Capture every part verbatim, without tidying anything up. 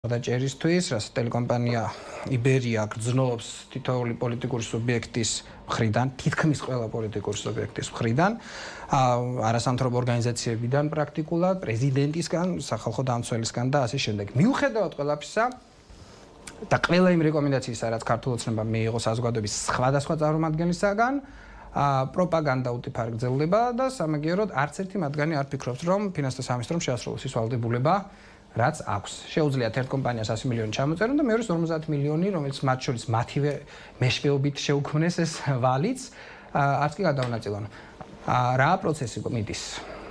Ჭერისთვის, რაც ტელეკომპანია იბერია გრძნობს თითოეული პოლიტიკური სუბიექტის მხრიდან, თითქმის ყველა პოლიტიკური სუბიექტის მხრიდან, არასამთავრობო ორგანიზაციებიდან პრაქტიკულად, პრეზიდენტისგან, სახალხო დამცველისგან და ასე შემდეგ. მიუხედავად ყველაფრისა და ყველა იმ რეკომენდაციისა, რაც ქართულ ოცნებამ მიიღო საზოგადოების სხვადასხვა წარმომადგენლისაგან, პროპაგანდა უტიფარი გრძელდება და სამაგიეროდ არც ერთი მათგანი არ ფიქრობს, რომ ფინანსთა სამინისტრომ შეასრულოს ის ვალდებულება, რაც აქვს. შეუძლიათ ერთ კომპანიას ასი მილიონი ჩამოწერონ და მეორეს ორმოცდაათ მილიონი, რომელიც მათ შორის მათივე მეშვეობით შეუქმნეს ეს ვალიც, არც კი გადაუნაწილონ. რა პროცესი მიდის?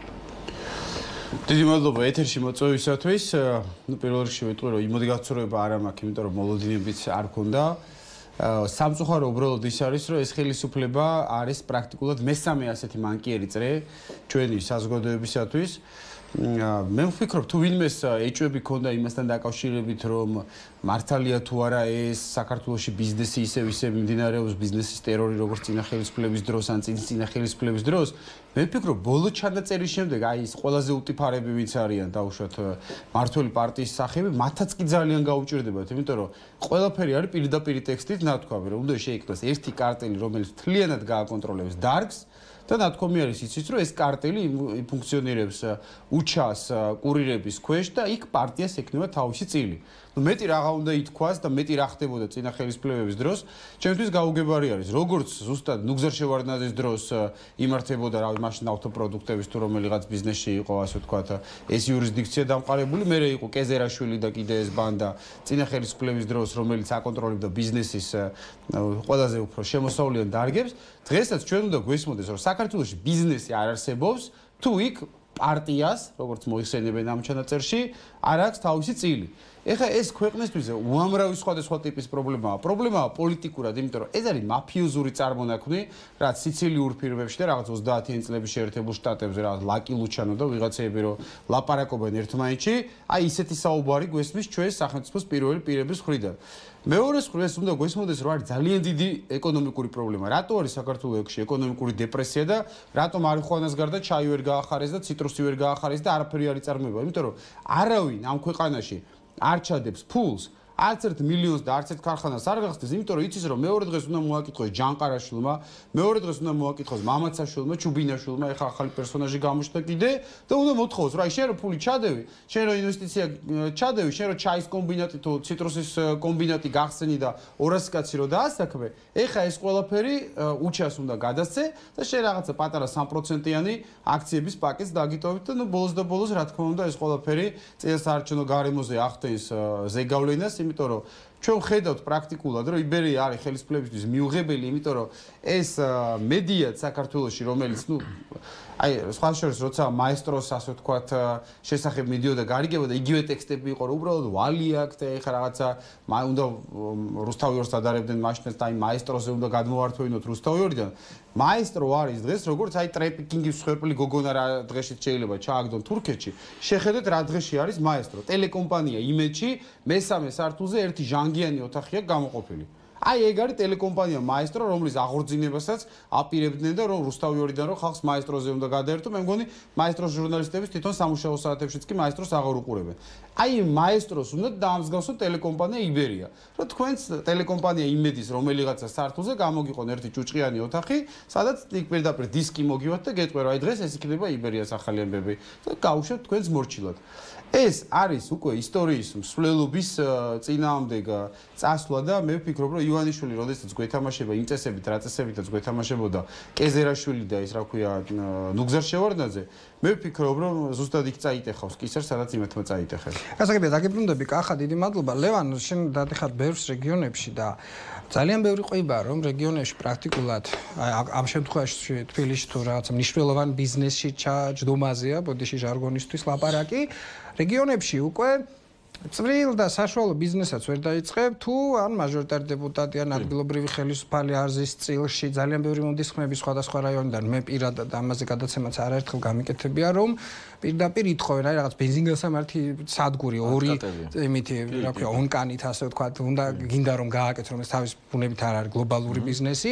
დიდი მადლობა ეთერში მოწვევისათვის. ნუ პირველ რიგში ვიტყვი, რომ იმოდი გაცურება არ მაქვს, იმიტომ რომ მოლოდინებიც არ ქონდა. სამწუხარო უბრალოდ ის არის, რომ ეს ხელისუფლება არის პრაქტიკულად მესამე ასეთი მანკიერი წრე ჩვენი საზოგადოებისათვის. მე ვფიქრობ, თუ ვინმეს ეჭვები ქონდა იმასთან დაკავშირებით, რომ მართალია თუ არა ეს საქართველოში ბიზნესი ისევ ისევ მიმდინარეობს, ბიზნესის ტერორი როგორც წინა ხელისუფლების დროს ან წინ წინა ხელისუფლების დროს, მე ვფიქრობ, ბოლო ჩანაწერის შემდეგ აი ეს ყველაზე უტიფარები ვინც არიან დაუშვათ მართველი პარტიის სახები, მათაც კი ძალიან გაუჭირდებათ, იმიტომ რომ ყველაფერი არის პირდაპირ ტექსტით ნათქვამი, რომ უნდა შეიქმნას ერთი კარტელი, რომელიც მთლიანად გააკონტროლებს დარგს. და ნათქვამი არის იცით, რომ ეს კარტელი ფუნქციონირებს უჩას კურირების ქვეშ და იქ პარტიას ექნება თავისი წილი. ნუ მეტი რაღა უნდა ითქვას და მეტი რა ხდებოდა წინა ხელისუფლებების დროს, ჩემთვის გაუგებარი არის. როგორც ზუსტად ნუგზარ შევარდნაძის დროს იმართებოდა რავი მაშინ ავტოპროდუქტების თუ რომელიღაც ბიზნესში იყო, ასე ვთქვათ, ეს იურისდიქცია დამყარებული, მერე იყო კეზერაშვილი და კიდე ეს ბანდა წინა ხელისუფლების დროს, რომელიც აკონტროლებდა ბიზნესის ყველაზე უფრო შემოსავლიან დარგებს. დღესაც ჩვენ უნდა გვესმოდეს, რომ საქართველოში ბიზნესი არ არსებობს, თუ იქ პარტიას, როგორც მოიხსენებენ ამ ჩანაწერში, არ აქვს თავისი წილი. ეხლა ეს ქვეყნისთვის უამრავი სხვადასხვა ტიპის პრობლემაა. პრობლემაა პოლიტიკურად, იმიტომ რომ ეს არის მაფიოზური წარმონაქმნი, რაც სიცილიურ ფირმებში და რაღაც ოცდაათიანი წლების შეერთებულ შტატებზე რაღაც ლაკი ლუჩანო და ვიღაცები რომ ლაპარაკობენ ერთმანეთში, აი ისეთი საუბარი გვესმის ჩვენ სახელმწიფოს პირველი პირების მხრიდან. მეორე მხრივ უნდა გვესმოდეს, რომ არის ძალიან დიდი ეკონომიკური პრობლემა. რატო არის საქართველოში ეკონომიკური დეპრესია და რატო მარიხუანას გარდა ჩაი ვერ გაახარეს და ციტრუსი ვერ გაახარეს და არაფერი არ იწარმოება? იმიტომ რომ არავინ ამ ქვეყანაში არ ჩადებს ფულს, არც ერთ მილიონს და არც ერთ ქარხანას არ გახსნეს, იმიტომ რომ იცის, რომ მეორე დღეს უნდა მოაკითხოს ჯანყარაშვილმა, მეორე დღეს უნდა მოაკითხოს მამაცაშვილმა, ჩუბინაშვილმა, ეხლა ახალი პერსონაჟი გამოჩნდა კიდე და უნდა მოთხოვოს, რა შენ რო ფული ჩადევი, შენ რო ინვესტიცია ჩადევი, შენ რო ჩაის კომბინატი თუ ციტრუსის კომბინატი გახსენი და ორასი კაცი რო დაასაქმე, ეხლა ეს ყველაფერი უჩას უნდა გადასცე და შენ რაღაცა პატარა სამ პროცენტიანი აქციების პაკეტს დაგიტოვებ და ნუ ბოლოს და ბოლოს რა თქმა უნდა ეს ყველაფერი წინასაარჩევნო გარემოზე ახდენს ზეგავლენას, იმიტომ რომ ჩვენ ხედავთ პრაქტიკულად, რომ იბერია არის ხელისუფლებისთვის მიუღებელი, იმიტომ რომ ეს მედია საქართველოში, რომელიც ნუ აი სხვა შორის როცა მაესტროს ასე ვთქვათ შესახებ მიდიოდა გარიგება და იგივე ტექსტები იყო, რომ უბრალოდ ვალი აქვს და ეხლა რაღაცა უნდა რუსთავიორს ადარებდნენ მაშინაც და აი მაესტროზე უნდა გადმოვართვინოთ რუსთავიორიდან. მაესტრო არის დღეს როგორც აი ტრეფიკინგის მსხვერპლი გოგონა რა დღეშიც შეიძლება ჩააგდონ თურქეთში. შეხედეთ რა დღეში არის მაესტრო. ტელეკომპანია იმედში მესამე სართულზე ერთი ჟანგიანი ოთახია გამოყოფილი. აი ეგ არის ტელეკომპანია მაესტრო, რომლის აღორძინებასაც აპირებდნენ და რომ რუსთავიორიდან რომ ხალხს მაესტროზე უნდა გადაერთო, მე მგონი მაესტროს ჟურნალისტების თვითონ სამუშაო საათებშიც კი მაესტროს აღარ უყურებენ. აი მაესტროს უნდა დაამსგავსოთ ტელეკომპანია იბერია. რომ თქვენს ტელეკომპანია იმედის რომელიღაცა სართულზე გამოგიყონ ერთი ჭუჭყიანი ოთახი, სადაც იქ პირდაპირ დისკი მოგივათ და გეტყვი რომ აი დღეს ეს იქნება იბერიას ახალი ამბები და გაუშვებთ თქვენს მორჩილად. ეს არის უკვე ისტორიის მსვლელობის წინააღმდეგ წასვლა და მე ვფიქრობ, რომ ივანიშვილი როდესაც გვეთამაშება იმ წესებით, რა წესებითაც გვეთამაშებოდა კეზერაშვილი და ის რა ქვია ნუგზარ შევარდნაძე, მე ვფიქრობ, რომ ზუსტად იქ წაიტეხავს კისერს, სადაც იმათმა წაიტეხეს. გასაგებია, დაგიბრუნდები, კახა, დიდი მადლობა. ლევან, შენ დადიხარ ბევრს რეგიონებში და ძალიან ბევრი ყვიბაა, რომ რეგიონებში პრაქტიკულად ამ შემთხვევაში თბილისში თუ რაღაცა მნიშვნელოვან ბიზნესში ჩაჯდომაზეა, ბოდიში ჟარგონისთვის ლაპარაკი. რეგიონებში უკვე წვრილ და საშუალო ბიზნესაც ვერ დაიწყებ, თუ ან მაჟორიტარი დეპუტატი ან ადგილობრივი ხელისუფალი არზის წილში ძალიან ბევრი მომდის ხმები სხვადასხვა რაიონიდან. მე პირადად ამაზე გადაცემაც არაერთხელ გამიკეთებია, რომ პირდაპირ ითხოვენ, აი რაღაც ბენზინგასამართი სადგური ორი იმითი, რა ქვია, ონკანით ასე ვთქვათ, უნდა გინდა რომ გააკეთონ, ეს თავის ბუნებით არ არის გლობალური ბიზნესი.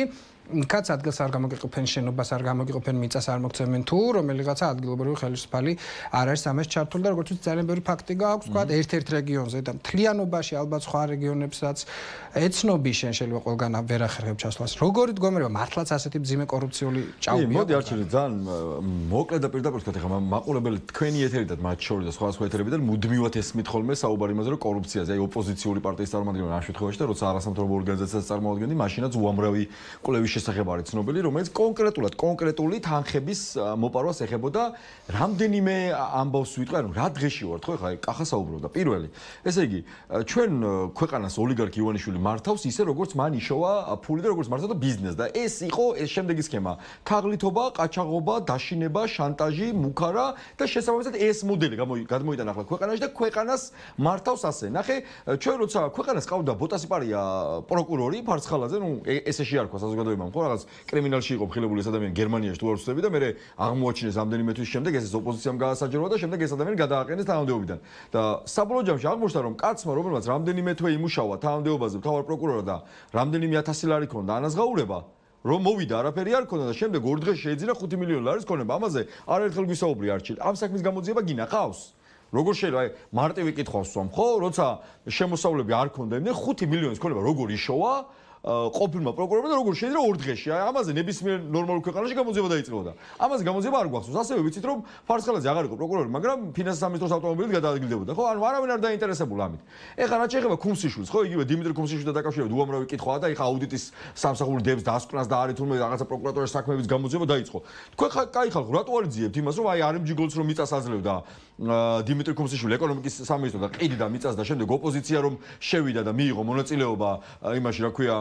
კაც ადგილს არ გამოგიყოფენ, შენობას არ გამოგიყოფენ, მიწას არ მოგცემენ თუ რომელიღაცა ადგილობრივი ხელისუფალი არ არის ამას ჩართული და როგორც ვთქვი, ძალიან ბევრი ფაქტი გააქვს, თქვა ერთ-ერთ რეგიონზე და მთლიანობაში ალბათ სხვა რეგიონებსაც ეცნობი შენ შეიძლება ყველგან ვერ ახერხებ ჩასვლას. როგორი დგომერება მართლაც ასეთი მძიმე კორუფციული ჭაობია? მოდი არჩილი ძალიან მოკლედ და პირდაპირ თქვა ეხლა მაყურებელი თქვენი ეთერიდან მათ შორის და სხვა სხვა ეთერებიდან მუდმივად ესმით ხოლმე საუბარი იმაზე რომ კორუფციაზე აი ოპოზიციური პარტიის წარმომადგენელი ამ შემთხვევაში და როცა არასამთავრობო ორგანიზაციას წარმოადგენდი მაშინაც უამრავი კვლევის შესახებ არის ცნობილი რომელიც კონკრეტულად კონკრეტული თანხების მოპარვას ეხებოდა რამდენიმე ამბავს ვიტყვი ანუ რა დღეში ვართ ხო ეხლა კახა საუბრობდა პირველი ესე იგი ჩვენ ქვეყანას ოლიგარქი ივანიშვილი მართავს ისე როგორც მან იშოვა ფული და როგორც მართავდა ბიზნესს და ეს იყო ეს შემდეგი სქემა ქაღლითობა ყაჩაღობა დაშინება შანტაჟი მუქარა და შესაბამისად ეს მოდელი გამოიტანა ახლა ქვეყანაში და ქვეყანას მართავს ასე ნახე ჩვენ როცა ქვეყანას ყავდა ბოტასიპარია პროკურორი ფარცხალაძე ნუ ესე შეარქვა საზოგადოებამ ხო რაღაც კრიმინალში იყო მხილებული ეს ადამიანი გერმანიაში თუ არ ვცდები და მე აღმოაჩინეს რამდენიმე თვის შემდეგ ეს ოპოზიციამ გაასაჯეროა და შემდეგ ეს ადამიანი გადააყენეს თანამდებობიდან და საბოლოო ჯამში აღმოჩნდა რომ კაცმა რომელმაც რამდენიმე თვე იმუშავა თანამდებობაზე მთავარ პროკურორად და რამდენიმე ათასი ლარი ქონდა ანაზღაურება რომ მოვიდა არაფერი არ ქონდა და შემდეგ ორ დღეს შეიძინა ხუთი მილიონი ლარის ქონება ამაზე არაერთხელ გვისაუბრი არჩილ ამ საქმის გამოძიება გინახავს როგორ შეიძლება აი მარტივი კითხვას ვსვამ ხო როცა შემოსავლები არ ქონდა იმდენ ხუთი მილიონის ქონება როგორ იშოვა ყოფილმა პროკურორმა და როგორ შეიძლება ორ დღეში აი ამაზე ნებისმიერ ნორმალურ ქვეყანაში გამოძიება დაიწყებოდა ამაზე გამოძიება არ გვახსოვს ასევე ვიცით რომ ფარცხალაძე აღარ იყო პროკურორი მაგრამ ფინანსის სამინისტროს ავტომობილით გადაადგილდებოდა ხო ანუ არავინ არ დაინტერესებულა ამით ეხლა რა შეიძლება ქუმსიშვილს ხო იგივე დიმიტრი ქუმსიშვილთან დაკავშირებით უამრავი კითხვაა და ეხლა აუდიტის სამსახური დებს დასკვნას და არის თურმე რაღაცა პროკურატურის საქმეების გამოძიება დაიწყო თქვენ კაი ხალხო რატო არ იძიებთ იმას რომ აი არმჯიგოლს რომ მიწას აძლევდა დიმიტრი ქუმსიშვილი ეკონომიკის სამინისტრო და ყიდდა მიწას და შემდეგ ოპოზიცია რომ შევიდა და მიიღო მონაწილეობა იმაში რა ქვია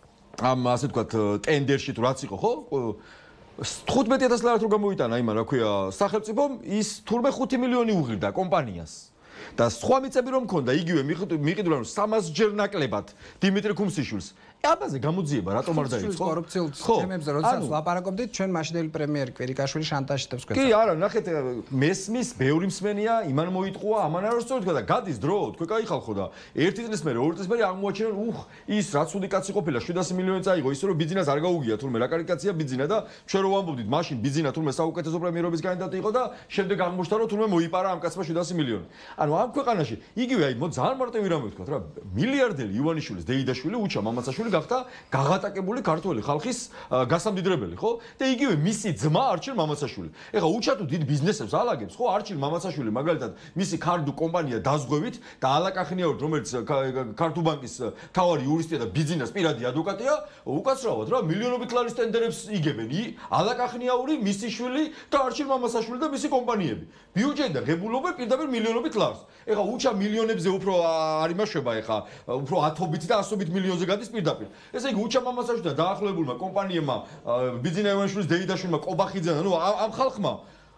ამ ასე ვთქვათ ტენდერში თუ რაც იყო ხო თხუთმეტი ათასი ლარი თუ გამოიტანა იმან რა ქვია სახელმწიფომ ის თურმე ხუთი მილიონი უღირდა კომპანიას და სხვა მიწები რომ მქონდა იგივე მიყიდულა რომ სამას ჯერ ნაკლებად დიმიტრი ქუმსიშვილს ამაზე გამოძიება რატომ არ დაიწყო კორუფციულ სქემებზე როდესაც ლაპარაკობდით ჩვენ მაშინდელი პრემიერი კვირიკაშვილი შანტაჟიტებს გვეცა კი არა ნახეთ მესმის ბევრი მსმენია იმან მოიტყუა ამან არ სწორად თქვა და გადის დრო თქვენ კაი ხალხო და ერთი წლის მერე ორი წლის მერე აღმოაჩინენ უხ ის რაც უდი კაცი ყოფილა შვიდასი მილიონი წაიღო ისე რომ ბიძინას არ გაუგია თურმე რა კარიკაცია ბიძინა და ჩვენ რო ვამბობდით მაშინ ბიძინა თურმე საუკეთესო პრემიერობის კანდიდატი იყო და შემდეგ აღმოჩნდა რომ თურმე მოიპარა ამ კაცმა შვიდასი მილიონი ანუ ამ ქვეყანაში იგივე აი მო ძალიან მარტივი რამე ვთქვა რა მილიარდელი ივანიშვილის დეიდაშვილი უჩა მამაცაშვილი გახდა გაღატაკებული ქართველი ხალხის გასამდიდრებელი ხო და იგივე მისი ძმა არჩილ მამაცაშვილი ეხლა უჩა თუ დიდ ბიზნესებს ალაგებს ხო არჩილ მამაცაშვილი მაგალითად მისი ქარდუ კომპანია დაზღვევით და ალაკახნიაურით რომელიც ქართულ ბანკის თავარი იურისტია და ბიზნეს პირადი ადვოკატია უკაცრავად რა მილიონობით ლარის ტენდერებს იგებენ ალაკახნიაური მისი შვილი და არჩილ მამაცაშვილი და მისი კომპანიები ბიუჯეტი და ღებულობა პირდაპირ მილიონობით ლარს ეხლა უჩა მილიონებზე უფრო არ იმაშვება ეხლა უფრო ათობით და ასობით მილიონზე გადის პირდაპირ ესე იგი უჩა მამაცაშვილთან დაახლოებულმა კომპანიებმა ბიძინა ივანიშვილის დეიდაშვილმა ყობახიძენა ნუ ამ ხალხმა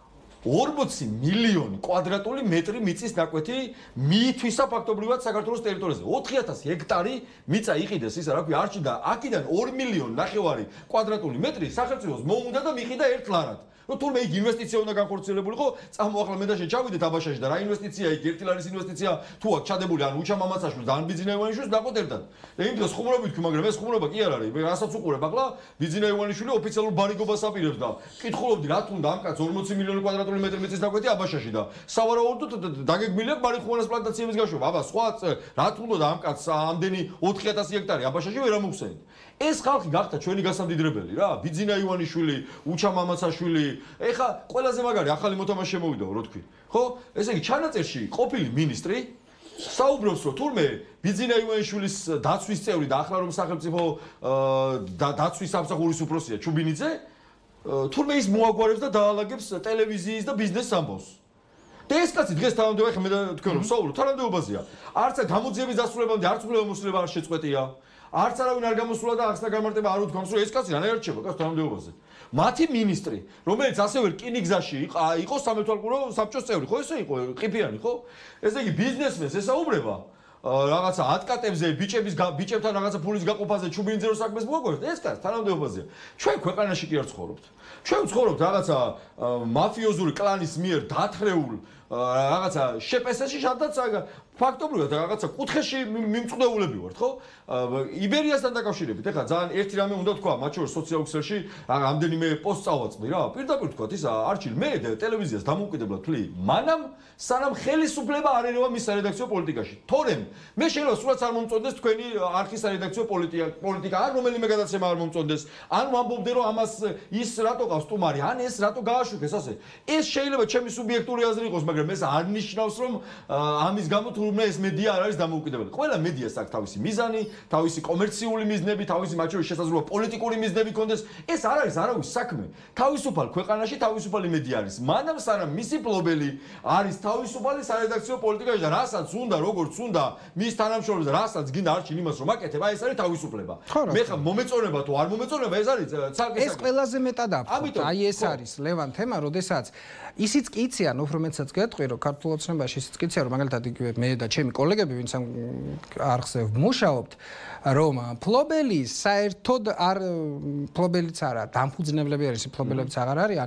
ორმოცი მილიონი კვადრატული მეტრი მიწის ნაკვეთი მიითვისა ფაქტობრივად საქართველოს ტერიტორიაზე ოთხი ათასი ჰექტარი მიწა იყიდეს ისა რა ქვია არჩი და აქედან ორი მილიონი ნახევარი კვადრატული მეტრი სახელმწიფოს მოუნდა და მიყიდა ერთ ლარად რომ თურმე იქ ინვესტიცია უნდა განხორციელებულიყო წამოახლა მე და შენ ჩავიდეთ აბაშაში და რა ინვესტიცია იქ ერთი ლარის ინვესტიცია თუ აქ ჩადებული ან უჩა მამაცაშვილს და ან ბიძინა ივანიშვილს დაყოთ ერთად და იმ დროს ხუმრობით თქვი მაგრამ ეს ხუმრობა კი არ არის მე რასაც უყურებ ახლა ბიძინა ივანიშვილი ოფიციალურ ბარიგობას აპირებს და კითხულობდი რა თქმა უნდა ამ კაც ორმოცი მილიონი კვადრატული მეტრი მიწის ნაკვეთი აბაშაში და სავარაუდოდ დაგეგმილია მარიხუანას პლანტაციების გაშვება აბა სხვა რა თქმა უნდა ამ კაც ამდენი ოთხი ათასი ჰექტარი აბაშაში ვერ ამოვხსენით ეს ხალხი გახდა ჩვენი გასამდიდრებელი რა ბიძინა ივანიშვილი უჩა მამაცაშვილი ეხა ყველაზე მაგარი ახალი მოთამაშე შემოვიდა რო თქვი ხო ესე იგი ჩანაწერში ყოფილი მინისტრი საუბრობს რომ თურმე ბიძინა ივანიშვილის დაცვის წევრი და ახლა რომ სახელმწიფო დაცვის სამსახურის უფროსია ჩუბინიძე თურმე ის მოაგვარებს და დაალაგებს ტელევიზიის და ბიზნეს ამბავს და ეს კაცი დღეს თანამდებობა ხე მე და თქვენ რომ საუბრობთ თანამდებობაზეა არც გამოძიების დასრულებამდე არც მკვლელობა მოსვლება არ შეწყვეტია არც არავინ არ გამოსულა და ახსნა გამარტება არ უთქვამს რომ ეს კაცი რანაირად რჩება კაც თანამდებობაზე მათი მინისტრი რომელიც ასევე რკინიგზაში იყო სამეთვალყურო საბჭოს წევრი ხო ესე იყო ყიფიანი ხო ესე იგი ბიზნესმენს ესაუბრება რაღაცა ატკატებზე ბიჭების ბიჭებთან რაღაცა ფულის გაყოფაზე ჩუბინძე რო საქმეს მოაგვარებთ ეს კაც თანამდებობაზეა ჩვენ ქვეყანაში კი არ ცხოვრობთ ჩვენ ვცხოვრობთ რაღაცა მაფიოზური კლანის მიერ დათხრეულ რაღაცა შეპესეში სადაც ფაქტობრივად რაღაცა კუთხეში მიმწყდეულები ვართ, ხო? იბერიასთან დაკავშირებით, ეხლა ძალიან ერთი რამე უნდა თქვა, მათ შორის სოციალურ-ქსელში რამდენიმე პოსტს წავაწყდი რა. პირდაპირ თქვა ისა, არჩილ, მე ტელევიზიას დამოუკიდებლად ვთვლი, მანამ სანამ ხელისუფლება არ ერევა მის სარედაქციო პოლიტიკაში. თორემ მე შეიძლება სულაც არ მომწონდეს თქვენი არქის სარედაქციო პოლიტიკა, პოლიტიკა ან რომელიმე გადაცემა არ მომწონდეს, ან ვამბობდე რომ ამას ის რატო ყავს სტუმარი, ან ეს რატო გააშუქეს ასე. ეს შეიძლება ჩემი სუბიექტური აზრი იყოს, მაგრამ ეს არ ნიშნავს რომ ამის გამო თურმე ეს მედია არ არის დამოუკიდებელი. ყველა მედიას აქვს თავისი მიზანი, თავისი კომერციული მიზნები, თავისი მათ შორის შესაძლოა პოლიტიკური მიზნები კონდეს. ეს არ არის არავის საქმე. თავისუფალ ქვეყანაში თავისუფალი მედია არის. მანამ სანამ მისი ფლობელი არის თავისუფალი სარედაქციო პოლიტიკაში და რასაც უნდა, როგორც უნდა, მის თანამშრომლებს რასაც გინდა არჩინ იმას რომ აკეთებ, აი ეს არის თავისუფლება. მე ხა მომეწონება თუ არ მომეწონება ეს არის ცალკე ეს ყველაზე მეტად აფრთხო. აი ეს არის ლევან თემა, როდესაც ისიც კი იციან, უფრო მეტსაც გეტყვი, რომ ქართულ ოცნებაში ისიც კი იციან, რომ მაგალითად იგივე მე და ჩემი კოლეგები, ვინც ამ არხზე ვმუშაობთ, რომ ფლობელი საერთოდ არ ფლობელიც არა, დამფუძნებლები არის, ფლობელებიც აღარ არიან.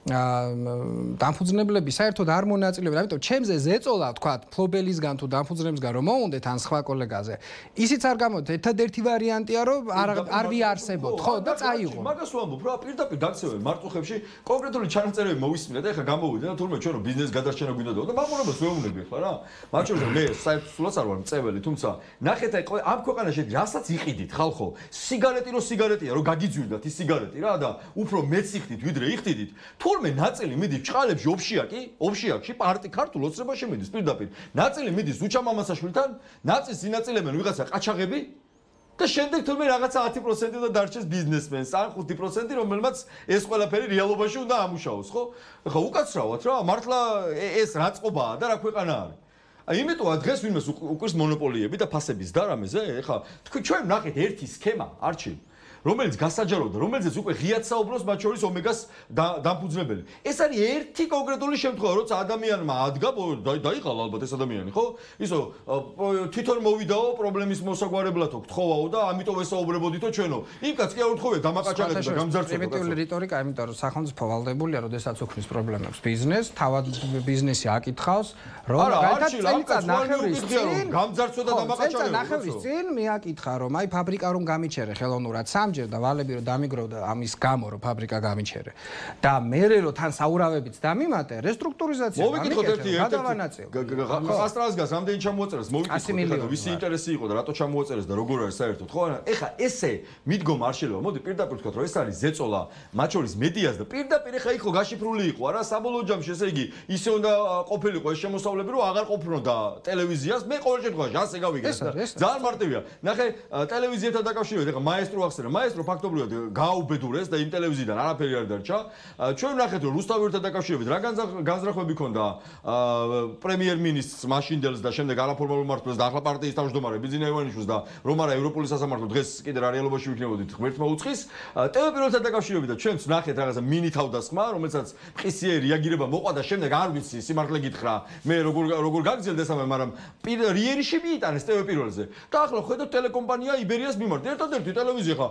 დამფუძნებლები საერთოდ არ მონაწილეობენ, ამიტომ ჩემზე ზეწოლა თქვა ფლობელისგან თუ დამფუძნებელისგან რომ მოუნდეთ ან სხვა კოლეგაზე. ისიც არ გამოდი, ერთადერთი ვარიანტია რომ არ არ ვიარსებოთ, ხო და წაიღო. მაგას ვამბობ, რა პირდაპირ დაქცევენ მარტოხებში კონკრეტული ჩანაწერები მოვისმინე და ეხლა გამოვიდა და თურმე ჩვენ რომ ბიზნეს გადარჩენა გვინდოდა და მაყურებელს ვეუბნები ახლა რა. მათ შორის მე საერთოდ არ ვარ მწეველი, თუმცა ნახეთ აი ამ ქვეყანაში რასაც იყიდით ხალხო, სიგარეტი რო სიგარეტია, რომ გაგიძვირდათ ის სიგარეტი რა და უფრო მეც იხდით ვიდრე იხდიდით. თურმე ნაწილი მიდის ჭყალებში ოფშიაკი, ოფშიაკში პარტი ქართულ ოცნებაში მიდის პირდაპირ. ნაწილი მიდის უჩა მამასაშვილთან, ნაწილს ინაწილებენ ვიღაცა ყაჩაღები და შემდეგ თურმე რაღაცა ათი პროცენტი უნდა დარჩეს ბიზნესმენს, ან ხუთი პროცენტი რომელმაც ეს ყველაფერი რეალობაში უნდა ამუშაოს, ხო? ხო, უკაცრავად რა, მართლა ეს რა წყობაა და რა ქვეყანა არის. აი იმიტომ დღეს ვინმეს უკვირს მონოპოლიები და ფასების და რამეზე, ეხლა თქვი ჩვენ ნახეთ ერთი სქემა, არჩილ რომელიც გასაჯაროვდა, რომელზეც უკვე ღიად საუბრობს მათ შორის ომეგას დამფუძნებელი. ეს არის ერთი კონკრეტული შემთხვევა, როცა ადამიანმა ადგა, დაიღალა ალბათ ეს ადამიანი, ხო? ისო თვითონ მოვიდაო პრობლემის მოსაგვარებლათო, გთხოვაო და ამიტომ ესაუბრებოდითო ჩვენო. იმ კაც კი არ უთხოვია დამაკაჭალეთ და გამძარცვა. პრიმიტიული რიტორიკა, იმიტომ რომ სახელმწიფო ვალდებულია, როდესაც უქმნის პრობლემებს ბიზნესს, თავად ბიზნესი აკითხავს, რომ გაიტანა წელიწად ნახევრის წინ გამძარცვა და დამაკაჭალეთ. ნახევრის წინ მეაკითხა, რომ აი ფაბრიკა რომ გამიჩერე ხელოვნურად სამჯერ და ვალები რომ დამიგროვდა ამის გამო რომ ფაბრიკა გამიჩერე და მერე რომ თან საურავებიც დამიმატე რესტრუქტურიზაცია მოვიკითხოთ ერთი ერთი ასტრაზგას რამდენი ჩამოაწერეს მოვიკითხოთ და ვისი ინტერესი იყო და რატო ჩამოაწერეს და როგორ არის საერთოდ ხო არა ეხა ესე მიდგომა არ შეიძლება მოდი პირდაპირ ვთქვათ რომ ეს არის ზეწოლა მათ შორის მედიას და პირდაპირ ეხა იქო გაშიფრული იყო არა საბოლოო ჯამში ესე იგი ისე უნდა ყოფილიყო ეს შემოსავლები რომ აღარ ყოფნოდა ტელევიზიას მე ყოველ შემთხვევაში ასე გავიგე ძალიან მარტივია ნახე ტელევიზიასთან დაკავშირებით ეხა მაესტრო ახსენა მაესტრო ფაქტობრივად გააუბედურეს და იმ ტელევიზიიდან არაფერი არ დარჩა. ჩვენ ვნახეთ რომ რუსთავერთან დაკავშირებით რა განზრახვები ქონდა პრემიერ-მინისტრს მაშინდელს და შემდეგ არაფორმალურ მმართველს და ახლა პარტიის თავმჯდომარე ბიძინა ივანიშვილს და რომ არა ევროპული სასამართლო დღეს კიდე რა რეალობაში ვიქნებოდით ღმერთმა უცხის. ტევ პირველთან დაკავშირებით და ჩვენც ვნახეთ რაღაცა მინი თავდასხმა რომელსაც მყისიერი რეაგირება მოყვა და შემდეგ არ ვიცი სიმართლე გითხრა მე როგორ როგორ გაგრძელდეს ამე მაგრამ რიერიში მიიტანეს ტევ პირველზე. და ახლა ხედავთ ტელეკომპანია იბერიას მიმართ ერთადერთი ტელევიზია ხა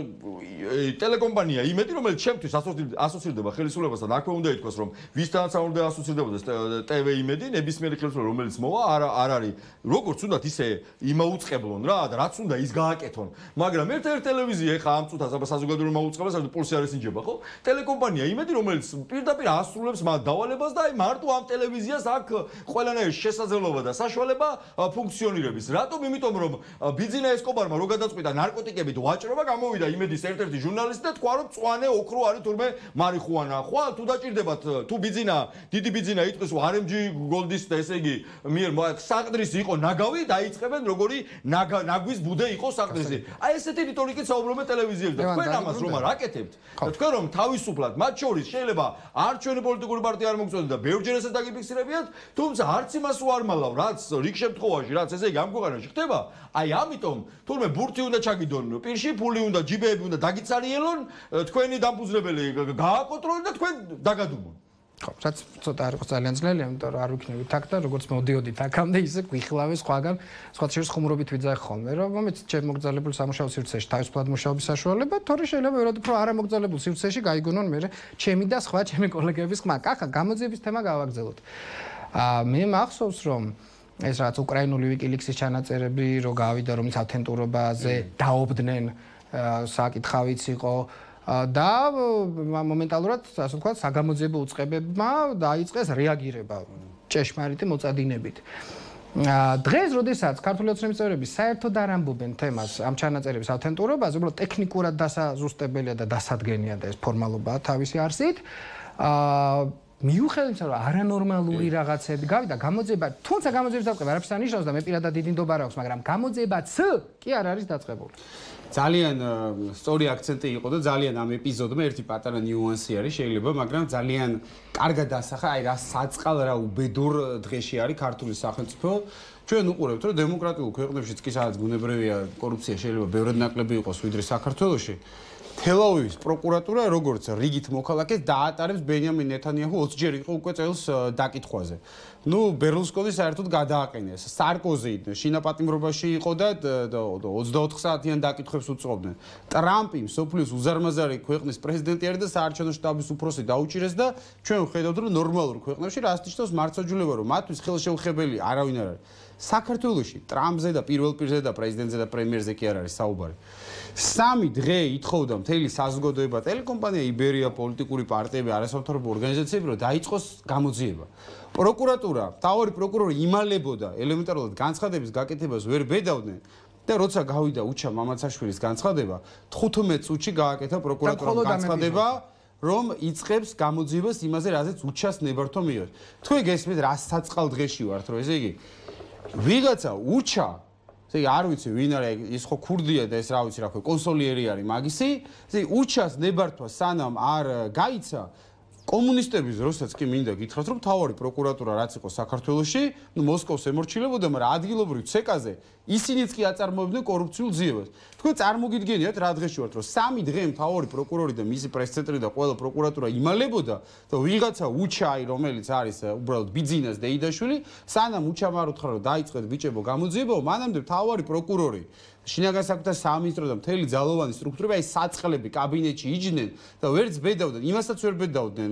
ტელეკომპანია იმედი რომელიც ჩემთვის ასოცირდება ხელისუფლებასთან აქვე უნდა ითქვას რომ ვისთანაც არ უნდა ასოცირდებოდეს ტევ იმედი ნებისმიერი ხელისუფლება რომელიც მოვა არ არ არის როგორც უნდათ ისე იმაუწყებლონ რა და რაც უნდა ის გააკეთონ მაგრამ ერთ-ერთი ტელევიზია ხა ამ წუთას აბა საზოგადოებრივ მოუწყებას არ პულსი არ ისინჯება ხო ტელეკომპანია იმედი რომელიც პირდაპირ ასრულებს მათ დავალებას და აი მარტო ამ ტელევიზიას აქვს ყველანაირი შესაძლებლობა და საშუალება ფუნქციონირების რატომ იმიტომ რომ ბიძინა ესკობარმა რო გადაწყვიტა ნარკოტიკებით ვაჭრობა გამოვიდა იმედის ერთ-ერთი ჟურნალისტი და თქვა რომ წვანე ოქრო არის თურმე მარიხუანა ხვალ თუ დაჭირდებათ თუ ბიძინა დიდი ბიძინა იტყვის არ ემ ჯი გოლდის და ესე იგი მიერ საყდრისი იყო ნაგავი დაიწყებენ როგორი ნაგვის ბუდე იყო საყდრისი აი ესეთი რიტორიკით საუბრობენ ტელევიზიებში და თქვენ ამას რომ არ აკეთებთ და თქვენ რომ თავისუფლად მათ შორის შეიძლება არ ჩვენი პოლიტიკური პარტია არ მოგწოდეთ და ბევრჯერ ესე დაგიფიქსირებიათ თუმცა არც იმას უარმალავ რაც რიგ შემთხვევაში რაც ესე იგი ამ ქვეყანაში ხდება აი ამიტომ თურმე ბურთი უნდა ჩაგიდონ პირში ფული უნდა ჯიბეები უნდა დაგიცარიელონ თქვენი დამფუძნებელი გააკონტროლონ და თქვენ დაგადუმონ ხო, რაც ცოტა არ იყო ძალიან ძნელია, იმიტომ რომ არ ვიქნებით აქ და როგორც მოდიოდით აქამდე ისე გვიხილავე სხვაგან, სხვა შეიძლება ხუმრობით ვიძახ ხოლმე, რომ მომეც ჩემ მოგზალებულ სამუშაო სივრცეში თავისუფლად მუშაობის საშუალება, თორე შეიძლება ვეროდ უფრო არამოგზალებულ სივრცეში გაიგონონ მე ჩემი და სხვა ჩემი კოლეგების ხმა. კახა გამოძიების თემა გავაგრძელოთ. მე მახსოვს რომ ეს რაც უკრაინული ვიკილიქსის ჩანაწერები რო გავიდა რომელიც ავთენტურობაზე დაობდნენ საკითხავიც იყო და მომენტალურად ასე ვთქვათ საგამოძიებო უწყებებმა დაიწყეს რეაგირება ჭეშმარიტი მოწადინებით. დღეს როდესაც ქართული ოცნების წევრები საერთოდ არ ამბობენ თემას ამ ჩანაწერების ავთენტურობაზე, უბრალოდ ტექნიკურად დასაზუსტებელია და დასადგენია და ეს ფორმალობაა თავისი არსით. მიუხედავად იმისა, რომ არანორმალური რაღაცები გავიდა, გამოძიება, თუმცა გამოძიების დაწყება არაფერს არ ნიშნავს და მე პირადად დიდი ნდობა აქვს, მაგრამ გამოძიებაც კი არ არის დაწყებული. ძალიან სწორი აქცენტი იყო და ძალიან ამ ეპიზოდმა ერთი პატარა ნიუანსი არის შეიძლება, მაგრამ ძალიან კარგად დასახა, აი რა საწყალ რა უბედურ დღეში არის ქართული სახელმწიფო. ჩვენ უყურებთ, რომ დემოკრატიულ ქვეყნებშიც კი სადაც ბუნებრივია კორუფცია შეიძლება ბევრად ნაკლები იყოს ვიდრე საქართველოში. თელ-ავივის პროკურატურა როგორც რიგით მოქალაქეს დაატარებს ბენიამინ ნეთანიაჰუ ოცი ჯერ იყო უკვე წელს დაკითხვაზე. ნუ ბერლუსკონი საერთოდ გადააყენეს. სარკოზი შინაპატიმრობაში იყო და ოცდაოთხ საათიან დაკითხვებს უწყობდნენ. ტრამპი მსოფლიოს უზარმაზარი ქვეყნის პრეზიდენტი არის და საარჩევნო შტაბის უფროსი დაუჭირეს და ჩვენ ვხედავთ რომ ნორმალურ ქვეყნებში რას ნიშნავს მართლმსაჯულება რომ მათთვის ხელშეუხებელი არავინ არ არის. საქართველოში ტრამპზე და პირველ პირზე და პრეზიდენტზე და პრემიერზე კი არ არის საუბარი. სამი დღე ითხოვდა მთელი საზოგადოება ტელეკომპანია იბერია პოლიტიკური პარტიები არასამთავრობო ორგანიზაციები რომ დაიწყოს გამოძიება. პროკურატურა, მთავარი პროკურორი იმალებოდა ელემენტარულად განცხადების გაკეთებას ვერ ბედავდნენ და როცა გავიდა უჩა მამაცაშვილის განცხადება თხუთმეტ წუთში გააკეთა პროკურატურამ განცხადება რომ იწყებს გამოძიებას იმაზე რაზეც უჩას ნებართვა მიიღეს. თუ გესმით რა საწყალ დღეში ვართ რომ ესე იგი ვიღაცა უჩა ესე იგი არ ვიცი ვინ არის ის ხო ქურდია და ეს რა ვიცი რა ქვია კონსოლიერი არის მაგისი ესე იგი უჩას ნებართვა სანამ არ გაიცა კომუნისტების როსაც კი მინდა გითხრათ რომ მთავარი პროკურატურა რაც იყო საქართველოში ნუ მოსკოვს ემორჩილებოდა მაგრამ ადგილობრივ ცეკაზე ისინიც კი აწარმოებდნენ კორუფციულ ძიებას. თქვენ წარმოგიდგენიათ რა დღეში ვართ რომ სამი დღე მთავარი პროკურორი და მისი პრესცენტრი და ყველა პროკურატურა იმალებოდა და ვიღაცა უჩაი რომელიც არის უბრალოდ ბიძინას დეიდაშვილი სანამ უჩამ არ უთხრა რომ დაიწყეთ ბიჭებო გამოძიებაო მანამდე მთავარი პროკურორი შინაგან საქმეთა სამინისტრო და მთელი ძალოვანი სტრუქტურები აი საწყლები კაბინეტში იჯდნენ და ვერც ბედავდნენ იმასაც ვერ ბედავდნენ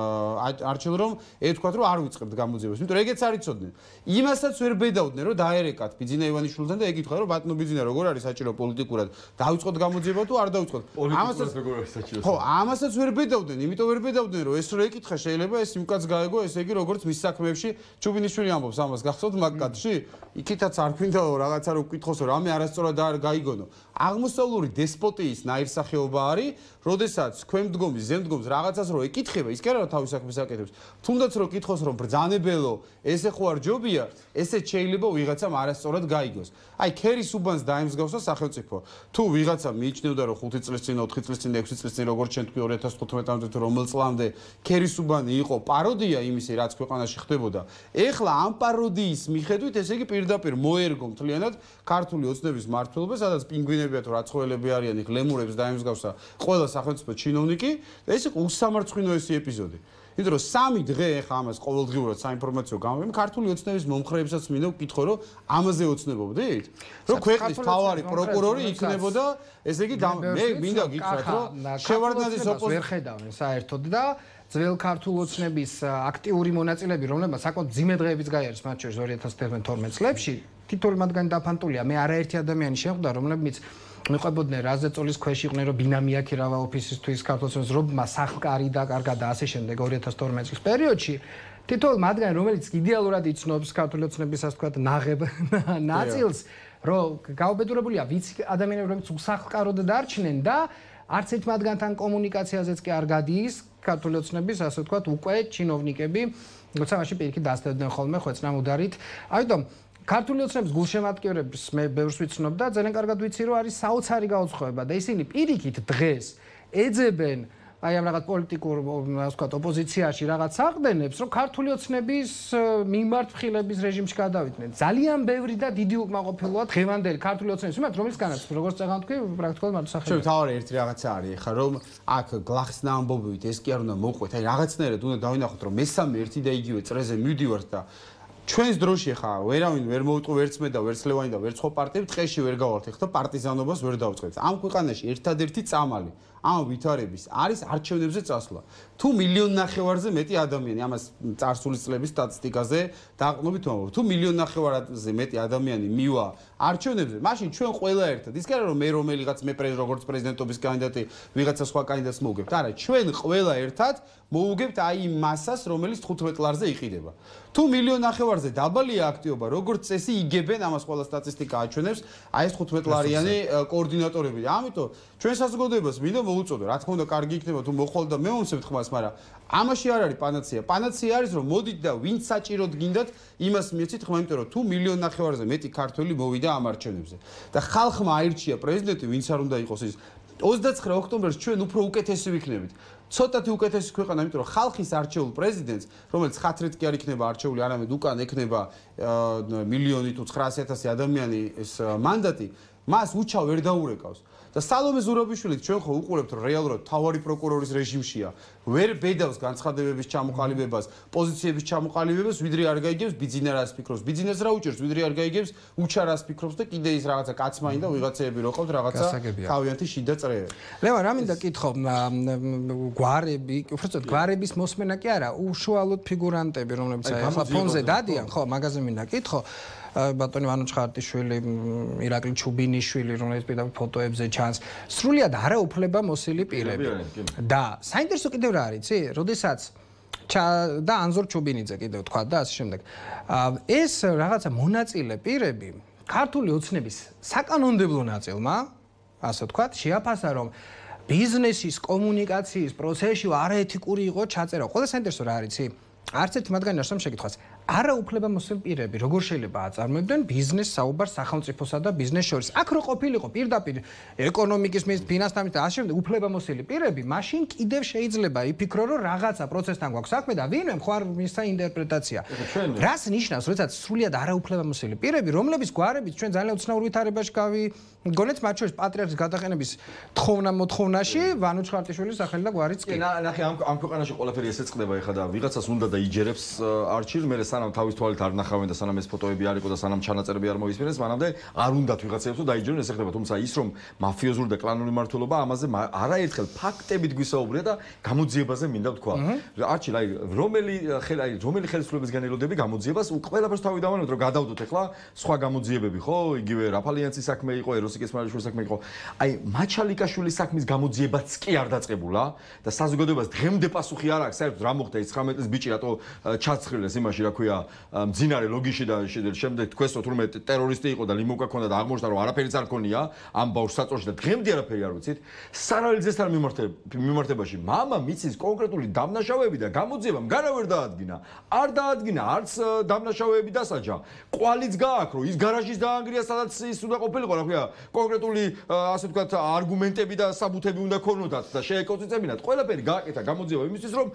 არჩილ რომ ეთქვათ რომ არ ვიწყებთ გამოძიებას იმიტომ რომ ეგეც არ იცოდნენ იმასაც ვერ ბედავდნენ რომ დაერეკათ ბიძინა ივანიშვილთან და ეგ ითქვა რომ ბატონო ბიძინა როგორ არის საჭირო პოლიტიკურად დავიწყოთ გამოძიება თუ არ დავიწყოთ ამასაც როგორ არის საჭირო ხო ამასაც ვერ ბედავდნენ იმიტომ ვერ ბედავდნენ რომ ეს რო ეკითხა შეიძლება ეს იმკაც გაეგო ესე იგი როგორც მის საქმეებში ჩუბინიშვილი ამბობს ამას გახსოვთ მაგკაცში იქითაც არ გვინდა რაღაცა რო გკითხოსო რამე არასწორად არ გაიგონო აღმოსავლური დესპოტიის ნაირსახეობა არის როდესაც ქვემდგომის ზემდგომს რაღაცას რო ეკითხება ის კი არა რომ თავის საქმეს აკეთებს თუნდაც რო კითხოს რომ ბრძანებელო ესე ხო არ ჯობია ესეც შეიძლება ვიღაცამ არასწორად გაიგოს აი ქერის უბანს დაემსგავსა სახელმწიფო თუ ვიღაცა მიიჩნევდა რომ ხუთი წლის წინ ოთხი წლის წინ ექვსი წლის წინ როგორც ჩვენ თქვი ორი ათას თხუთმეტამდე თუ რომელ წლამდე ქერის უბანი იყო პაროდია იმისი რაც ქვეყანაში ხდებოდა ეხლა ამ პაროდიის მიხედვით ესე იგი პირდაპირ მოერგო მთლიანად ქართული ოცნების მმართველობა სადაც პინგვინებია თუ რაცხოველები არიან იქ ლემურებს დაემსგავსა ყველა სახელმწიფო ჩინოვნიკი და ეს იყო უსამარცხინო ეს ეპიზოდი იმიტომ რომ სამი დღე ახლა ამას ყოველდღიურად საინფორმაციო გამოვიმ ქართული ოცნების მომხრეებსაც მინდა ვკითხო რომ ამაზე ოცნებობდით რომ ქვეყნის მთავარი პროკურორი იქნებოდა ესე იგი მე მინდა გითხრათ რომ შევარდნაძის ოპოზიცია ვერ ხედავენ საერთოდ და ძველ ქართულ ოცნების აქტიური მონაწილეები რომლებმაც საკმაოდ ძიმე დღეებიც გაიარეს მათ შორის ორი ათას თერთმეტ წლებში თითოეული მათგანი დაფანტულია მე არაერთი ადამიანი შეხვდა რომლებიც მიყვებოდნენ რაზე წოლის ქვეშ იყვნენ რომ ბინამი აქირავა ოფისისთვის ქართულს რომ სახლკარი და კარგა და ასე შემდეგ ორი ათას თორმეტ წლის პერიოდში თითოეული მათგანი რომელიც იდეალურად იცნობს ქართული ოცნების ასე ვთქვათ ნაღებ ნაწილს რომ გაუბედურებულია ვიცი ადამიანები რომლებიც უსახლკაროდ დარჩნენ და არც ერთ მათგანთან კომუნიკაციაზეც კი არ გადის ქართული ოცნების ასე ვთქვათ უკვე ჩინოვნიკები როცა მაშინ პირიქით დასდებდნენ ხოლმე ხვეწნამუდარით ამიტომ ქართული ოცნების გულშემატკივრებს მე ბევრს ვიცნობ და ძალიან კარგად ვიცი რომ არის საოცარი გაუცხოება და ისინი პირიქით დღეს ეძებენ აი ამ რაღაც პოლიტიკურ ასე ვთქვათ ოპოზიციაში რაღაც საყდენებს რომ ქართული ოცნების მიმართ მხილების რეჟიმში გადავიდნენ ძალიან ბევრი და დიდი უკმაყოფილოა დღევანდელი ქართული ოცნების მიმართ რომელიცგანაც როგორც წეგან თქვი პრაქტიკულად მარტო სახელი ჩვენ თავარი ერთი რაღაცა არის ხა რომ აქ გლახსნა ამბობებით ეს კი არ უნდა მოყვეთ აი რაღაცნაირად უნდა დავინახოთ რომ მესამე ერთი და იგივე წრეზე მივდივართ და ჩვენს დროში ხა ვერავინ ვერ მოუტყო ვერც მე და ვერც ლევანი და ვერც ხო პარტიები ტყეში ვერ გავართ და პარტიზანობას ვერ დავწყებთ. ამ ქვეყანაში ერთადერთი წამალი ამ ვითარების არის არჩევნებზე წასვლა. თუ მილიონ ნახევარზე მეტი ადამიანი ამას წარსული წლების სტატისტიკაზე დაყრდნობით ვამბობ. თუ მილიონ ნახევარზე მეტი ადამიანი მივა არჩევნებზე, მაშინ ჩვენ ყველა ერთად ის კი არა რომ მე რომელიღაც მე როგორც პრეზიდენტობის კანდიდატი ვიღაცა სხვა კანდიდატს მოვუგებთ. არა, ჩვენ ყველა ერთად მოვუგებთ აი იმ მასას, რომელიც თხუთმეტ ლარზე იყიდება. თუ მილიონ ნახევარზე დაბალია აქტივობა, როგორც წესი იგებენ ამას ყველა სტატისტიკა აჩვენებს, აი ეს თხუთმეტ ლარიანი კოორდინატორები. ამიტომ ჩვენ საზოგადოებას მინდა მოუწოდო, რა თქმა უნდა, კარგი იქნება თუ მოხვალ და მე მომცემთ ხმას, მაგრამ ამაში არ არის პანაცეა. პანაცეა არის რომ მოდით და ვინც საჭიროდ გინდათ, იმას მიეცით ხმა, იმიტომ რომ თუ მილიონ ნახევარზე მეტი ქართველი მოვიდა ამ არჩევნებზე და ხალხმა აირჩია პრეზიდენტი, ვინც არ უნდა იყოს ის ოცდაცხრე ოქტომბერს ჩვენ უფრო უკეთესი ვიქნებით. ცოტათი უკეთესი ქვეყანა, იმიტომ რომ ხალხის არჩეულ პრეზიდენტს, რომელიც ხათრით კი არ იქნება არჩეული, არამედ უკან ექნება მილიონი თუ ცხრაასი ათასი ადამიანი ეს მანდატი, მას უჩა ვერ დაურეკავს. და სალომე ზურაბიშვილით ჩვენ ხო უყურებთ რომ რეალურად თავარი პროკურორის რეჟიმშია, ვერ ბედავს განცხადებების ჩამოყალიბებას, პოზიციების ჩამოყალიბებას, ვიდრე არ გაიგებს ბიძინარას ფიქრობს. ბიძინას რა უჭერს, ვიდრე არ გაიგებს უჩარას ფიქრობს და კიდე ის რაღაცა კაცმანი და ვიღაცეები რო ყავთ რაღაცა თავიანთი შიდა წრეები. ლევან, რა მინდა კითხო, გვარები, უბრალოდ გვარების მოსმენა კი არა, უშუალოდ ფიგურანტები, რომლებიც ახლა ფონზე დადიან, ხო, მაგაზე მინდა კითხო. ბატონი ვანო ჩხარტიშვილი, ირაკლი ჩუბინიშვილი, რომელიც პირდაპირ ფოტოებზე ჩანს, სრულიად არაუფლება მოსილი პირები. და საინტერესო კიდევ რა არის, იცი? როდესაც და ანზორ ჩუბინიძე კიდევ თქვა და ასე შემდეგ. ეს რაღაცა მონაწილე პირები ქართული ოცნების საკანონმდებლო ნაწილმა, ასე თქვა, შეაფასა რომ ბიზნესის კომუნიკაციის პროცესში არაეთიკური იყო ჩაწერა. ყველა საინტერესო რა არის, იცი? არც ერთი მათგანი არ შემეკითხავს. არაუფლება მოსილ პირები, როგორ შეიძლება აწარმოებდნენ ბიზნეს საუბარს სახელმწიფოსა და ბიზნეს შორის. აქ რო ყოფილიყო პირდაპირ ეკონომიკის მინისტრ, ფინანსთა მინისტრი, ასე შემდეგ, უფლება მოსილი პირები, მაშინ კიდევ შეიძლება იფიქრო, რომ რაღაცა პროცესთან გვაქვს საქმე და ვინმე მხარ მისცა ინტერპრეტაცია. რას ნიშნავს, როდესაც სრულიად არაუფლება მოსილი პირები, რომლების გვარებით ჩვენ ძალიან უცნაურ ვითარებაში გავიგონეთ, მათ შორის პატრიარქის გადაყენების თხოვნა მოთხოვნაში, ვანო ჩხარტიშვილის სახელი და გვარიც კი. ნახე, ამ ამ ქვეყანაში ყველაფერი ესე წყდება ეხლა და ვიღაცას უნდა და იჯერებს არჩილს, მე სანამ თავის თვალით არ ნახავენ და სანამ ეს ფოტოები არ იყო და სანამ ჩანაწერები არ მოისმინეს, მანამდე არ უნდათ ვიღაცებს თუ დაიჯერონ, ესე ხდება. თუმცა ის რომ მაფიოზური და კლანური მართლობა ამაზე არაერთხელ ფაქტებით გვისაუბრია და გამოძიებაზე მინდა ვთქვა. არჩილ, აი რომელი ხელი, აი რომელი ხელისუფლებისგან ელოდები გამოძიებას, ყველაფერს თავი დავანებთ, რომ გადავდოთ ეხლა სხვა გამოძიებები, ხო? იგივე რაფალიანცის საქმე იყო, ეროსი კესმარიშვილის საქმე იყო. აი მაჩალიკაშვილის საქმის გამოძიებაც კი არ დაწყებულა და საზოგადოებას დღემდე პასუხი არ აქვს, საერთოდ რა მოხდა ის ცხრამეტ წლის ბიჭი რატო ჩაცხრილეს იმაში, რა ქვია, მძინარე ლოგიში და შემდეგ თქვენს რომ თურმე ტერორისტი იყო და ლიმოკა ქონდა და აღმოჩნდა რომ არაფერიც არ ქონია ამ ბავშვს საწოლში და დღემდე არაფერი არ ვიცით. სარაველიძესთან მიმართებაში მამა მიცის კონკრეტული დამნაშავეები და გამოძიებამ განა ვერ დაადგინა. არ დაადგინა არც დამნაშავეები დასაჯა. კვალიც გააქრო, ის გარაჟის დაანგრია, სადაც ის უნდა ყოფილიყო, რა ქვია, კონკრეტული ასე ვთქვათ არგუმენტები და საბუთები უნდა ქონოდათ და შეეკოწიწებინათ. ყველაფერი გააკეთა გამოძიება იმისთვის რომ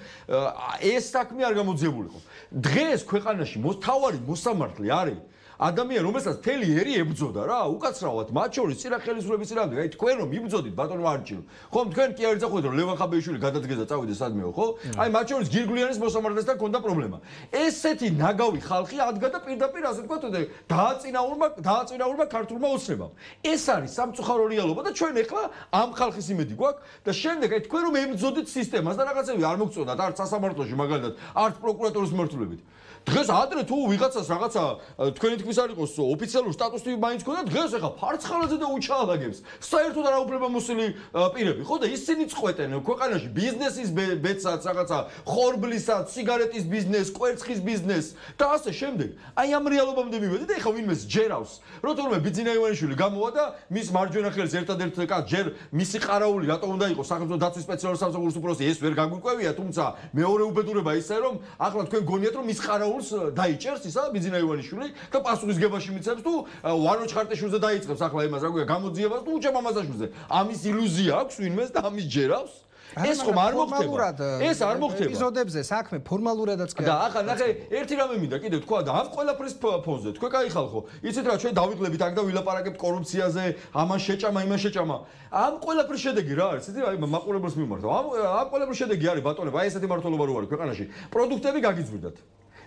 ეს საქმე არ გამოძიებულიყო. დღეს ქვეყანაში თავარი მოსამართლე არის ადამიანი, რომელსაც მთელი ერი ებრძოდა რა, უკაცრავად, მათ შორის წინა ხელისუფლების წინააღმდეგ. აი თქვენ რომ იბრძოდით ბატონო მარჩილო, ხომ თქვენ კი არ იცახოთ რომ ლევან ხაბეიშვილი გადადგეს და წავიდეს სადმეო, ხო? აი მათ შორის გირგვლიანის მოსამართლესთან ქონდა პრობლემა. ესეთი ნაგავი ხალხი ადგა და პირდაპირ ასე ვთქვათ, დააწინაურმა დააწინაურმა ქართულმა ოცნებამ. ეს არის სამწუხარო რეალობა და ჩვენ ეხლა ამ ხალხის იმედი გვაქვს და შემდეგ აი თქვენ რომ ებრძოდით სისტემას და რაღაცები არ მოგწონათ, არც სასამართლოში მაგალითად, არც პროკურატურის მიმართულებით. დღეს ადრე თუ ვიღაცას რაღაცა თქვენი თქმის არ იყოს ოფიციალურ სტატუსი მაინც ქონდა, დღეს ახლა ფარცხალაძე და უჩაალაგებს საერთოდ არაუფლება მოსილი პირები, ხო და ისინი წყვეტენ ქვეყანაში ბიზნესის ბეცაც, რაღაცა ხორბლისაც, სიგარეტის ბიზნეს, კვერცხის ბიზნეს და ასე შემდეგ. აი ამ რეალობამდე მივედი და ახლა ვინმეს ჯერავს, რომ თურმე ბიძინა ივანიშვილი გამოვა და მის მარჯვენა ხელს ერთადერთ კაც ჯერ მისი ყარაული რატო უნდა იყოს სახელმწიფო დაცვის სპეციალური სამსახურის უფროსი, ეს ვერ გაგვიკვევია, თუმცა მეორე უბედურება ისაა რომ ახლა თქვენ გონიათ რომ მის ყარაულს დაიჭერს ისა ბიძინა ივანიშვილი და პასუხისგებაში მიცემს თუ ვანო ჩხარტიშვილზე დაიწყებს ახლა იმას რა ქვია გამოძიებას თუ უჩა მამაზაშვილზე. ამის ილუზია აქვს ვინმეს და ამის ჯერავს. ეს ხომ არ მოხდება. ეს არ მოხდება. ეპიზოდებზე საქმე ფორმალურადაც კი არა. და ახლა ნახე, ერთი რამე მინდა კიდე თქვა და ამ ყველაფრის ფონზე თქვენ კაი ხალხო, იცით რა ჩვენ დავიღლებით აქ და ვილაპარაკებთ კორუფციაზე, ამან შეჭამა, იმან შეჭამა. ამ ყველაფრის შედეგი რა არის? იცით აი მაყურებელს მიმართავ. ამ ამ ყველაფრის შედეგი არის ბატონებო, აი ესეთი მართლობა რო არის ქვეყანაში. პროდუქტები გაგიძვირდათ.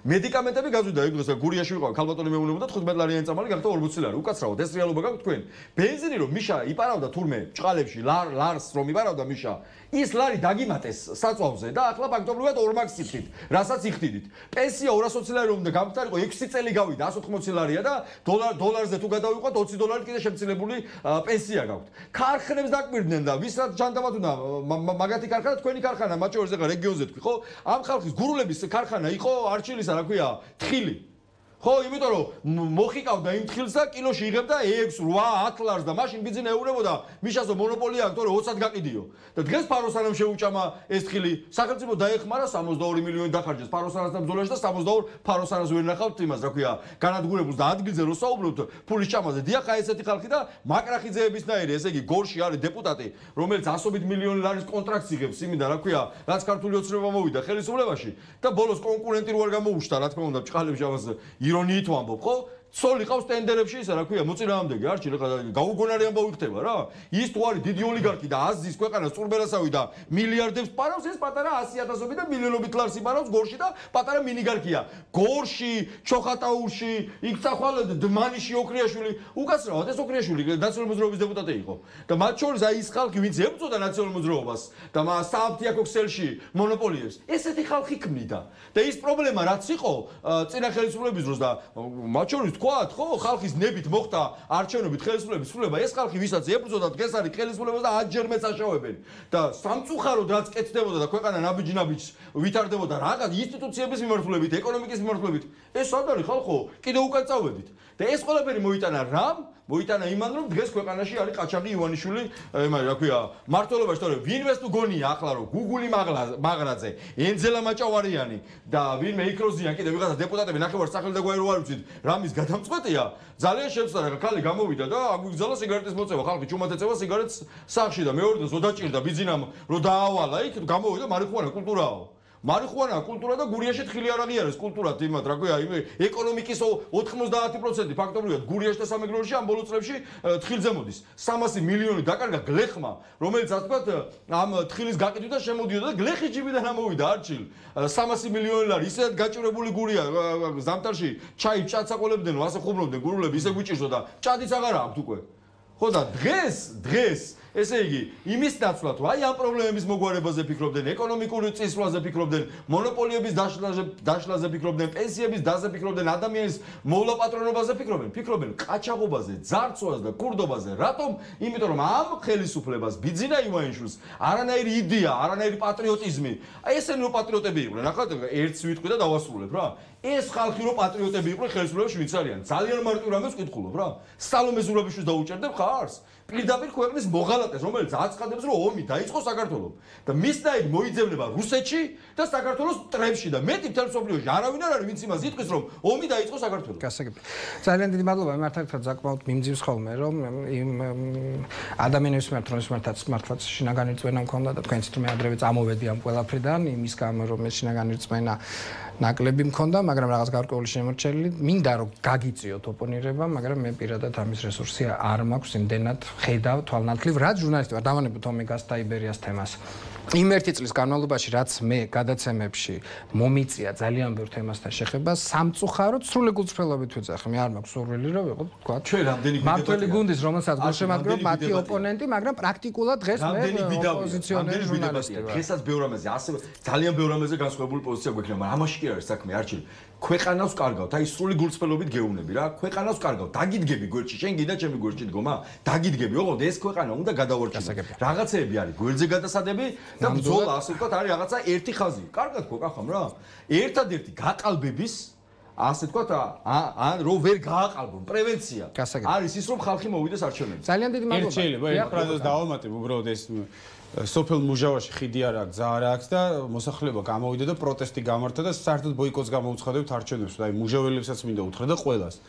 მედიკამენტები გაძვიდა იქ დღეს გურიაში ვიყავ ქალბატონი მეუბნებოდა თხუთმეტ ლარიანი წამალი გახდა ორმოცი ლარი უკაცრავად ეს რეალობა გაქვთ თქვენ ბენზინი რომ მიშა იპარავდა თურმე ჭყალებში ლარს რომ იპარავდა მიშა ის ლარი დაგიმატეს საწვავზე და ახლა ფაქტობრივად ორმაგს იფხით რასაც იხდიდით პენსია ორას ოცი ლარი რომ უნდა გამختارიყო ექვსი წელი გავიდა εκατს ოთხმოცი ლარია და დოლარ დოლარზე თუ გადავიყვათ ოცი დოლარით კიდე შემცირებული პენსია გაქვთ ქარხნებს დაკვირდნენ და ვისაც ჯანდაბად უნდა მაგათი ქარხანა თქვენი ქარხანა მათ შორის ახლა რეგიონზე თქვი ხო ამ ხალხის გურულების ქარხანა იყო არჩილისა რა ქვია თხილი ხო იმიტომ რომ მოხიკავდა იმ თხილს და კილოში იღებდა ექვს რვა ათ ლარს და მაშინ ბიძინა ეუბნებოდა მიშასო მონოპოლია აქვს თორე ოცად გაყიდიო და დღეს ფაროსანამ შეუჭამა ეს თხილი სახელმწიფო დაეხმარა სამოცდაორი მილიონი დახარჯეს ფაროსანასთან ბრძოლაში და სამოცდაორ ფაროსანას ვერ ნახავთ იმას რა ქვია განადგურებულს და ადგილზე რო საუბრობთ ფულის ჭამაზე დიახ აი ესეთი ხალხი და მაკრახიძეებისნაირი ესე იგი გორში არის დეპუტატი რომელიც ასობით მილიონი ლარის კონტრაქტს იღებს იმიდან რა ქვია რაც ქართული ოცნება მოვიდა ხელისუფლებაში და ბოლოს კონკურენტი რო არ გამოუშთა რა თქმა უნდა ჭყალებში ამას ირონიით ვამბობ ხო ცოლი ყავს ტენდერებში ისა რა ქვია მოწინააღმდეგე არჩი რა გაუგონარი ამბავი ხდება რა ის თუ არის დიდი ოლიგარქი და აზის ქვეყანას წურბელასავი და მილიარდებს პარავს ეს პატარა ასი ათასობით და მილიონობით ლარს იპარავს გორში და პატარა მინიგარქია გორში ჩოხატაურში იქ წახვალეთ დმანიში ოქრიაშვილი უკაცრავად ეს ოქრიაშვილი ნაციონალური მოძრაობის დეპუტატი იყო და მათ შორის აი ის ხალხი ვინც ებრძოდა ნაციონალურ მოძრაობას და სააფთიაქო ქსელში მონოპოლიებს ესეთი ხალხი ქმნიდა და ის პრობლემა რაც იყო წინა ხელისუფლების დროს და მათ შორის თქვათ ხო ხალხის ნებით მოხდა არჩევნებით ხელისუფლების სრულება ეს ხალხი ვისაც ებრძოდა დღეს არის ხელისუფლებას და ათჯერმეც აშავებენ და სამწუხაროდ რაც კეთდებოდა და ქვეყანა ნაბიჯ-ნაბიჯს ვითარდებოდა რაღაც ინსტიტუციების მიმართულებით ეკონომიკის მიმართულებით ეს სად არის ხალხო კიდევ უკან წავედით და ეს ყველაფერი მოიტანა რამ მოიტანა იმან რომ დღეს ქვეყანაში არის ყაჩაღი ივანიშვილი ემარი რა ქვია მართლობაში თორე ვინმეს თუ გონია ახლა რომ გუგული მაღრაძე ენძელა მაჭავარიანი და ვინმე იქროზიან კიდე ვიღაცა დეპუტატები ნახევარ სახელი და გვაი რო არ ვიცით რამის გადამწყვეტია ძალიან შეცდარა რა ქალი გამოვიდა და აგვიგზავნა სიგარეტის მოწევა ხალხი ჩუმად ეწევა სიგარეტს სახში და მეორე დღეს ოდაჭირდა ბიზინამ რო დაავალა იქ გამოვიდა მარიხუანა კულტურაო მარიხუანა კულტურა და გურიაში თხილი არ აღიარეს კულტურად იმათ რა ქვია იმ ეკონომიკის ოთხმოცდაათი პროცენტი ფაქტობრივად გურიაში და სამეგრელოში ამ ბოლო წლებში თხილზე მოდის სამასი მილიონი დაკარგა გლეხმა რომელიც ასე ვთქვათ ამ თხილის გაყიდვით შემოდიოდა და გლეხის ჯიბიდან ამოვიდა არჩილ სამასი მილიონი ლარი ისედაც გაჭირებული გურია ზამთარში ჩაი ჭადს აყოლებდნენ ასე ხუმრობდნენ გურულები ისე გვიჭირსო და ჭადიც აღარა აქვს უკვე ხო და დღეს დღეს ესე იგი იმის ნაცვლად აი ამ პრობლემების მოგვარებაზე ფიქრობდნენ ეკონომიკური წინსვლაზე ფიქრობდნენ მონოპოლიების დაშლაზე დაშლაზე ფიქრობდნენ პენსიების დაზე ფიქრობდნენ ადამიანის მოვლაპატრონებაზე ფიქრობდნენ ფიქრობენ ყაჩაღობაზე ძარცვას და კურდობაზე რატომ იმიტომ რომ ამ ხელისუფლებას ბიძინა ივანიშვილს არანაირი იდეა არანაირი პატრიოტიზმი აი ესენი რო პატრიოტები იყვნენ ახლა ერთს ვიტყვი და დავასრულებ რა ეს ხალხი რო პატრიოტები იყვნენ ხელისუფლებაში ვინც არიან ძალიან მარტივ რამეს ვკითხულობ რა სალომე ზურაბიშვილს დაუჭერდებ ხარს პირდაპირ ქვეყნის მოღალატეს რომელიც აცხადებს რომ ომი დაიწყო საქართველოს და მისნაირ მოიძებნება რუსეთში და საქართველოს ტრებში და მეტი მთელ მსოფლიოში არავინ არ არის ვინც იმას იტყვის რომ ომი დაიწყო საქართველოს. გასაგები. ძალიან დიდი მადლობა მართალად საკმაოდ მიმძიმს ხოლმე რომ იმ ადამიანების მიმართ რომ მართლაც მართლაც შინაგანი რწმენა მქონდა და თქვენც მე ადრევე წამოვედი ამ ყველაფრიდან იმის გამო რომ ეს შინაგანი რწმენა ნაკლები მქონდა მაგრამ რაღაც გარკვეული შემორჩენილი მინდა რომ გაგიწიოთ ოპონირება მაგრამ მე პირადად ამის რესურსი არ მაქვს იმდენად ხედავ თვალნათლივ რაც ჟურნალისტი ვარ დავანებოთ ომეგას და იბერიას თემას იმ ერთი წლის განმავლობაში რაც მე გადაცემებში მომიწია ძალიან ბევრ თემასთან შეხება სამწუხაროდ სრული გულწრფელობით ვიძახი მე არ მაქვს სურვილი რომ ვიყო თქვა ჩვენ რამდენი მართველი გუნდის რომელსაც გულშემატკივრობ მათი ოპონენტი მაგრამ პრაქტიკულად დღეს მე ოპოზიციონერი ჟურნალისტი ვარ დღესაც ბევრ ამაზე ასე ძალიან ბევრ ამაზე განსხვავებული პოზიცია გვექნება მაგრამ ამაში კი არის საქმე არჩილ ქვეყანავს კარგავთ აი სრული გულწრფელობით გეუბნები რა ქვეყანავს კარგავთ დაგიდგები გვერდში შენ გინდა ჩემი გვერდში დგომა დაგიდგები ოღონდ ეს ქვეყანა უნდა გადავარჩინო რაღაცეები არის გვერდზე გადასადები და ბრძოლა ასე ვთქვათ არის რაღაცა ერთი ხაზი კარგად გვეკახამ რა ერთადერთი გაყალბების ასე ვთქვათ ან რო ვერ გააყალბონ პრევენცია არის ის რომ ხალხი მოვიდეს არჩევნებში ძალიან დიდი მადლობა ერთ შეიძლება ერთ ფრაზას დავამატებ უბრალოდ ეს სოფელ მუჟავაში ხიდი არ აქვს ძა არ აქვს და მოსახლეობა გამოვიდა და პროტესტი გამართა და საერთოდ ბოიკოტს გამოუცხადებთ არჩევნებს და აი მუჟაველებსაც მინდა უთხრა და ყველას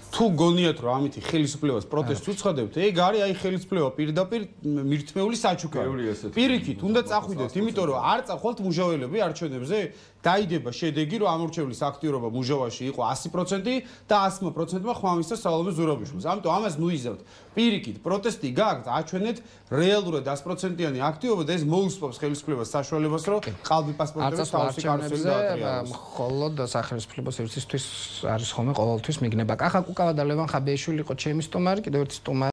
თუ გონიათ რომ ამითი ხელისუფლებას პროტესტს უცხადებთ, ეგ არის აი ხელისუფლება პირდაპირ მირთმეული საჩუქარი. პირიქით, უნდა წახვიდეთ, იმიტომ რომ არ წახვალთ მუშაველები არჩევნებზე, დაიდება შედეგი, რომ ამორჩევლის აქტიურობა მუშავაში იყო ასი პროცენტი და ასი პროცენტმა ხმამის და სალომე ზურაბიშვილს. ამიტომ ამას ნუიზავთ. პირიქით, პროტესტი გააქვთ, აჩვენეთ რეალურად ასი პროცენტიანი აქტიურობა და ეს მოუსწრებს ხელისუფლებას საშუალებას, რომ ყალბი პასპორტების თავისი კარუსელი დაატრიალოს. მხოლოდ სახელმწიფოს ერთისთვის არის ხოლმე ყოველთვის მიგნება. კახა კუკავა და ლევან ხაბეიშვილი იყო ჩემი სტუმარი, კიდევ ერთი სტუმარი.